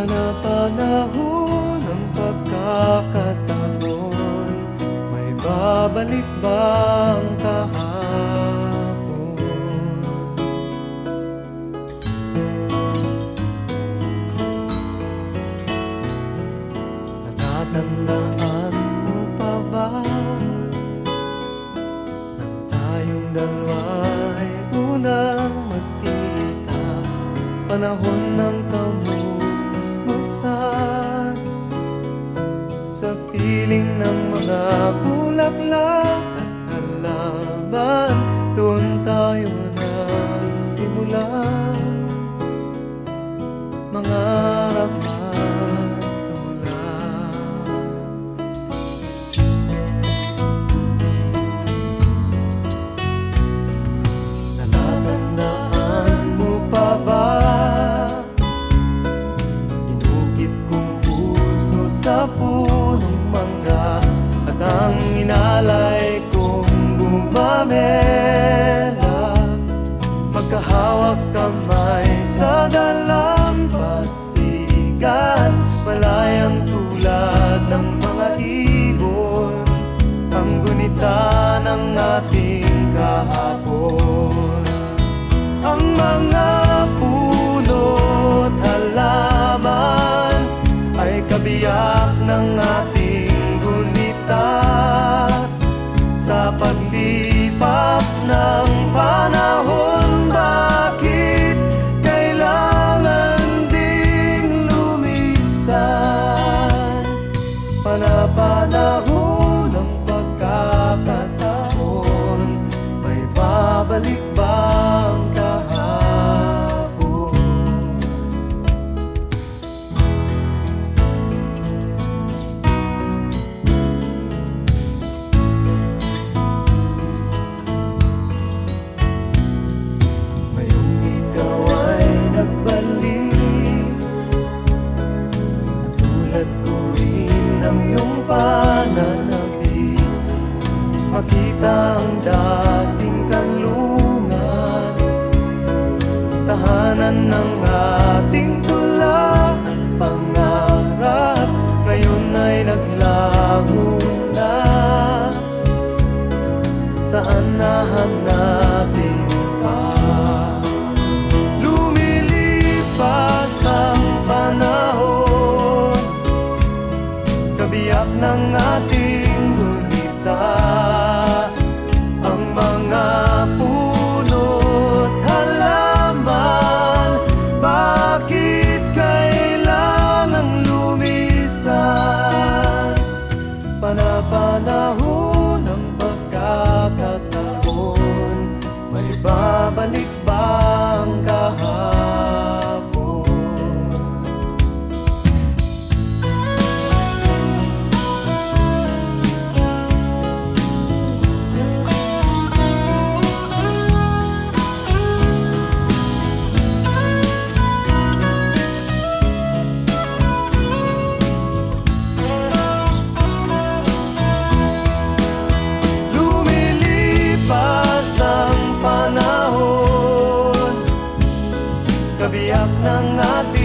Panapanahon ng pagkakataon, may babalik bang kahapon? Natatandaan mo pa ba nang tayong dalawa'y unang magkita, panahon ng kamusmusan, sa piling ng mga bulaklak at halaman, doon tayo nagsimula mangarap at tulad. Natatandaan mo pa ba sa punong mangga at ang inalay kong bumamela, magkahawak kamay sa dalampasigan, malayang tulad ng mga ibon, ang gunita ng ating kahapon. Ang mga puno't halaman ay kabiyak ng ating gunita, sa paglipas ng panahon, bakit kailangan ding lumisan? Panapanahon ng pagkakataon, may babalik bang kahapon? Pananabik, makita ang dating kanlungan, tahanan ng ating tula at pangarap, ngayon ay naglaho na. Saan nahanapin pa? Lumilipas ang panahon, kabiyak ng ating gunita, ang mga puno't halaman, bakit kailangang lumisan? Panapanahon ng pagkakataon, may babalik bang kahapon? Kabiyak ng ating